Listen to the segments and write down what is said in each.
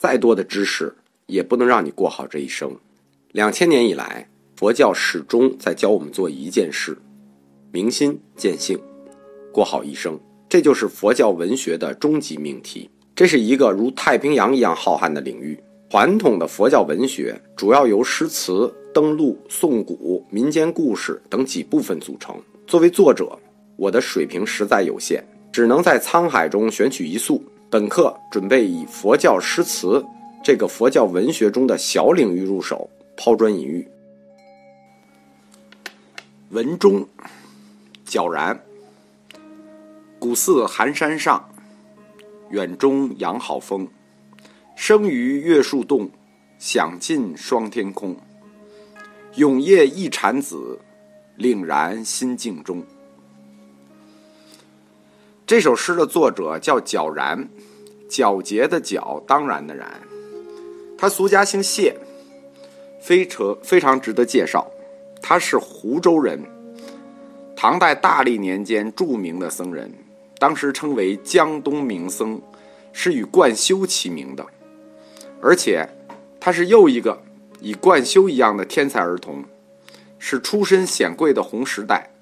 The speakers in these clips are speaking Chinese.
再多的知识也不能让你过好这一生。2000年以来，佛教始终在教我们做一件事：明心见性，过好一生。这就是佛教文学的终极命题。这是一个如太平洋一样浩瀚的领域。传统的佛教文学主要由诗词、登录、颂古、民间故事等几部分组成。作为作者，我的水平实在有限，只能在沧海中选取一粟。本课准备以佛教诗词这个佛教文学中的小领域入手，抛砖引玉。文中，皎然。古寺寒山上，远中养好风。生于月树洞，享尽双天空。永夜一禅子，令然心境中。这首诗的作者叫皎然，皎洁的皎，当然的然。他俗家姓谢，非常值得介绍。他是湖州人，唐代大历年间著名的僧人，当时称为江东名僧，是与贯休齐名的。而且他是又一个以贯休一样的天才儿童，是出身显贵的红时代。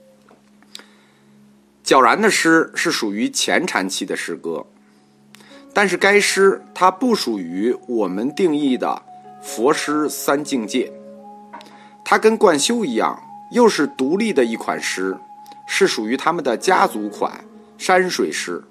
皎然的诗是属于前禅期的诗歌，但是该诗它不属于我们定义的佛诗三境界，它跟贯休一样，又是独立的一款诗，是属于他们的家族款山水诗。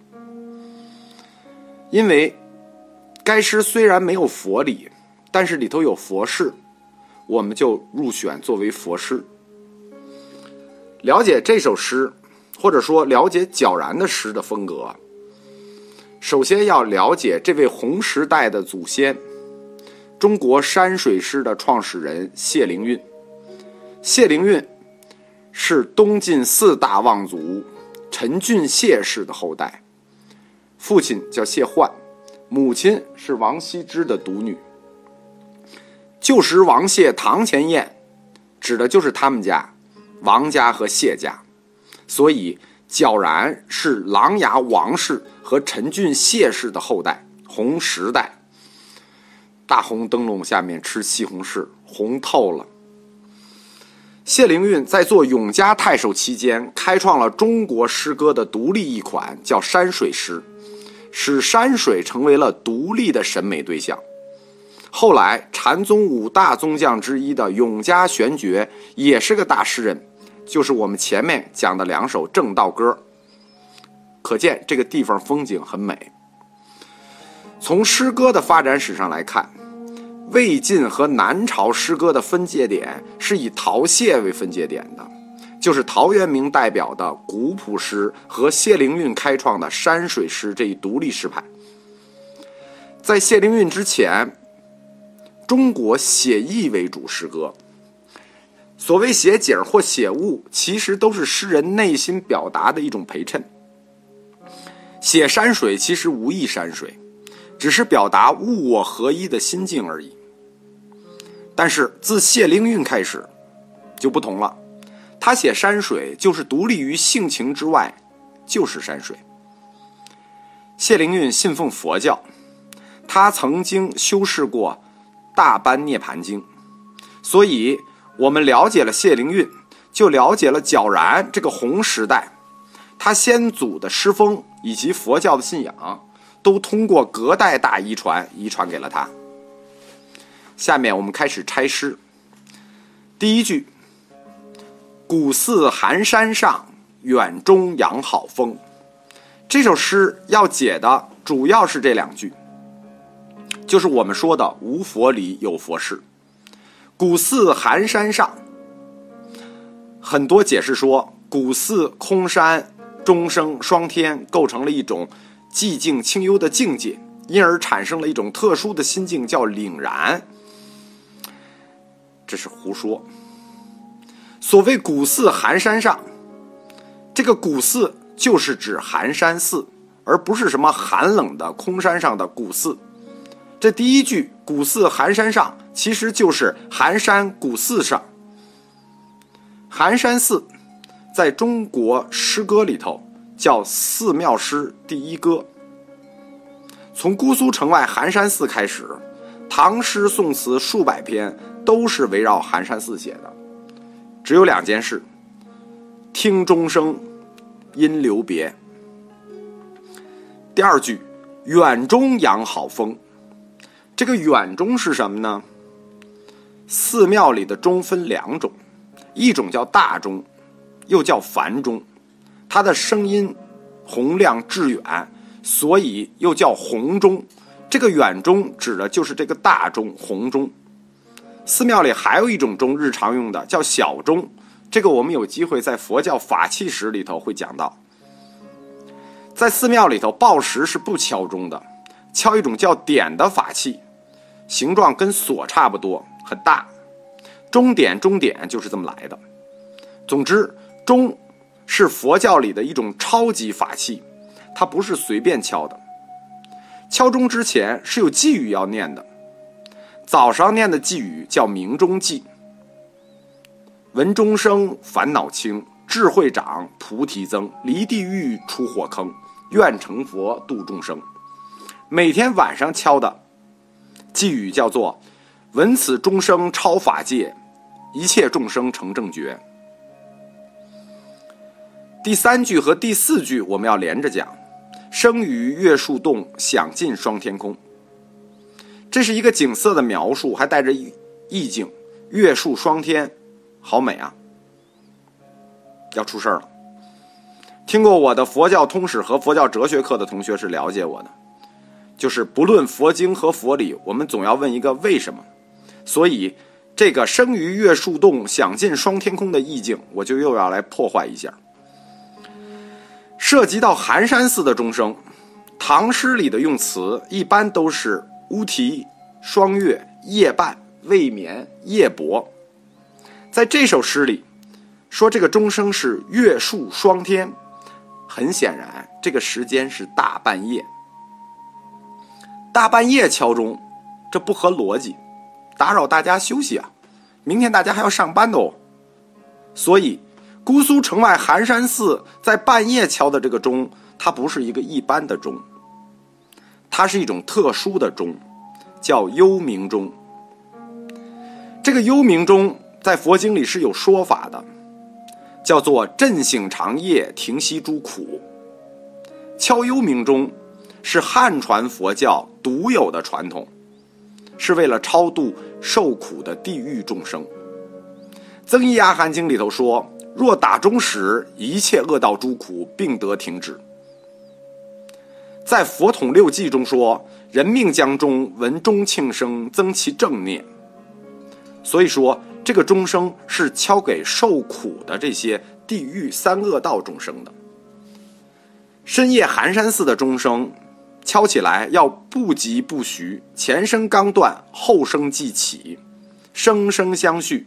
因为该诗虽然没有佛理，但是里头有佛事，我们就入选作为佛诗。了解这首诗，或者说了解皎然的诗的风格，首先要了解这位红时代的祖先，中国山水诗的创始人谢灵运。谢灵运是东晋4大望族陈俊谢氏的后代，父亲叫谢焕，母亲是王羲之的独女。旧时王谢堂前燕，指的就是他们家，王家和谢家。所以皎然是琅琊王氏和陈俊谢氏的后代，红时代。大红灯笼下面吃西红柿，红透了。谢灵运在做永嘉太守期间，开创了中国诗歌的独立一款，叫山水诗，使山水成为了独立的审美对象。后来禅宗5大宗匠之一的永嘉玄觉也是个大诗人，就是我们前面讲的2首正道歌。可见这个地方风景很美。从诗歌的发展史上来看，魏晋和南朝诗歌的分界点是以陶谢为分界点的，就是陶渊明代表的古朴诗和谢灵运开创的山水诗这一独立诗派。在谢灵运之前，中国写意为主诗歌，所谓写景或写物，其实都是诗人内心表达的一种陪衬。写山水其实无意山水，只是表达物我合一的心境而已。但是自谢灵运开始就不同了，他写山水就是独立于性情之外，就是山水。谢灵运信奉佛教，他曾经修饰过大般涅盘经，所以我们了解了谢灵运，就了解了皎然这个红时代，他先祖的诗风以及佛教的信仰都通过隔代大遗传给了他。下面我们开始拆诗。第一句，古寺寒山上，远中养好风。这首诗要解的主要是这2句，就是我们说的无佛理有佛事。古寺寒山上，很多解释说古寺空山钟声双天构成了一种寂静清幽的境界，因而产生了一种特殊的心境叫凛然。这是胡说。所谓古寺寒山上，这个古寺就是指寒山寺，而不是什么寒冷的空山上的古寺。这第一句古寺寒山上其实就是寒山古寺上。寒山寺在中国诗歌里头叫寺庙诗第一歌。 从姑苏城外寒山寺开始，唐诗宋词数百篇都是围绕寒山寺写的，只有2件事：听钟声，因留别。第2句，远中养好风。这个远钟是什么呢？寺庙里的钟分2种，一种叫大钟，又叫繁钟，它的声音洪亮致远，所以又叫洪钟。这个远钟指的就是这个大钟，洪钟。寺庙里还有一种钟，日常用的叫小钟，这个我们有机会在佛教法器史里头会讲到。在寺庙里头，报时是不敲钟的，敲一种叫点的法器，形状跟锁差不多，很大。钟点就是这么来的。总之，钟是佛教里的一种超级法器，它不是随便敲的。敲钟之前是有偈语要念的，早上念的偈语叫鸣钟偈。闻钟声烦恼轻，智慧长菩提增，离地狱出火坑，愿成佛度众生。每天晚上敲的偈语叫做闻此钟声超法界，一切众生成正觉。第3句和第4句我们要连着讲，生于月树洞，享尽双天空。这是一个景色的描述，还带着意境。月树双天，好美啊！要出事了。听过我的佛教通史和佛教哲学课的同学是了解我的，就是不论佛经和佛理，我们总要问一个为什么。所以这个生于月树洞，享尽双天空的意境，我就又要来破坏一下。涉及到寒山寺的钟声，唐诗里的用词一般都是乌啼、霜月、夜半、未眠、夜泊。在这首诗里说这个钟声是月树双天，很显然这个时间是大半夜。大半夜敲钟，这不合逻辑，打扰大家休息啊，明天大家还要上班的哦。所以姑苏城外寒山寺在半夜敲的这个钟，它不是一个一般的钟，它是一种特殊的钟，叫幽冥钟。这个幽冥钟在佛经里是有说法的，叫做震醒长夜，停息诸苦。敲幽冥钟是汉传佛教独有的传统，是为了超度受苦的地狱众生。增一阿含经里头说，若打钟时，一切恶道诸苦并得停止。在佛统六记中说，人命将终，闻钟磬声，增其正念。所以说这个钟声是敲给受苦的这些地狱三恶道众生的。深夜寒山寺的钟声敲起来要不急不徐，前声刚断，后声即起，声声相续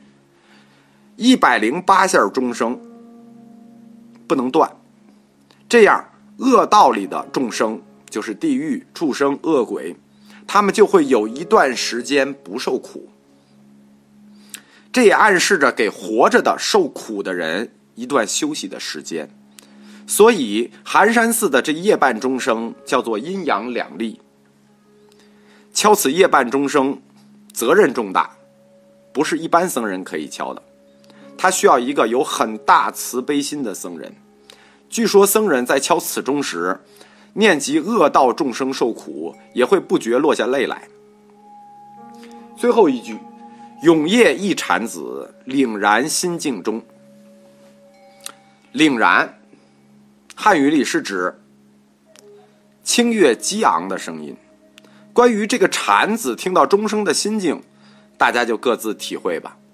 ，108下钟声不能断，这样恶道里的众生，就是地狱、畜生、恶鬼，他们就会有一段时间不受苦。这也暗示着给活着的受苦的人一段休息的时间。所以寒山寺的这夜半钟声叫做阴阳两立。敲此夜半钟声责任重大，不是一般僧人可以敲的，他需要一个有很大慈悲心的僧人。据说僧人在敲此钟时，念及恶道众生受苦，也会不觉落下泪来。最后一句，永夜一禅子，凛然心境中。凛然汉语里是指清越激昂的声音。关于这个禅子听到钟声的心境，大家就各自体会吧。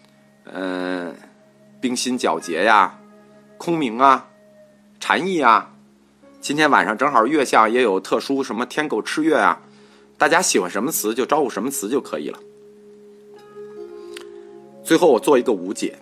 冰心皎洁呀，空明啊，禅意啊。今天晚上正好月相也有特殊什么天狗吃月啊，大家喜欢什么词就招呼什么词就可以了。最后我做一个无解。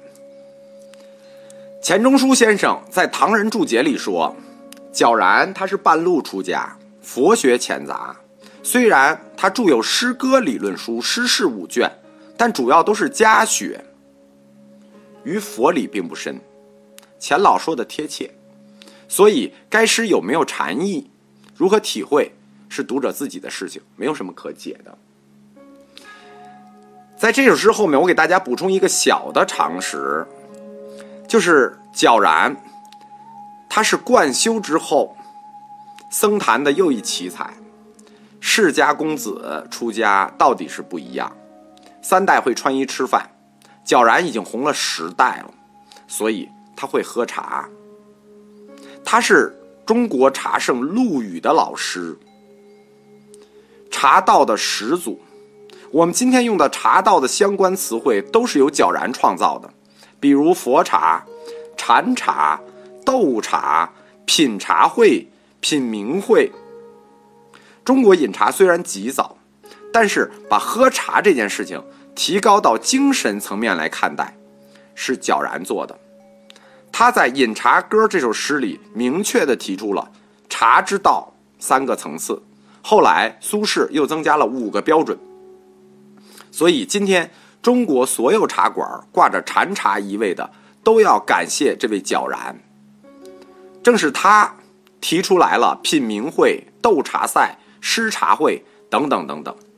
钱钟书先生在《唐人注解》里说，皎然他是半路出家，佛学浅杂，虽然他著有诗歌理论书、诗事5卷，但主要都是家学，于佛理并不深。钱老说的贴切，所以该诗有没有禅意，如何体会， 是读者自己的事情，没有什么可解的。在这首诗后面，我给大家补充一个小的常识，就是皎然他是贯修之后僧坛的又一奇才。世家公子出家到底是不一样，3代会穿衣吃饭，皎然已经红了10代了，所以他会喝茶。他是中国茶圣陆羽的老师，茶道的始祖。我们今天用的茶道的相关词汇都是由皎然创造的，比如佛茶、禅茶、斗茶、品茶会、品茗会。中国饮茶虽然极早，但是把喝茶这件事情提高到精神层面来看待，是皎然做的。他在《饮茶歌》这首诗里明确地提出了茶之道3个层次，后来苏轼又增加了5个标准。所以今天中国所有茶馆挂着禅茶一味的，都要感谢这位皎然。正是他提出来了品茗会、斗茶赛、诗茶会等等等等。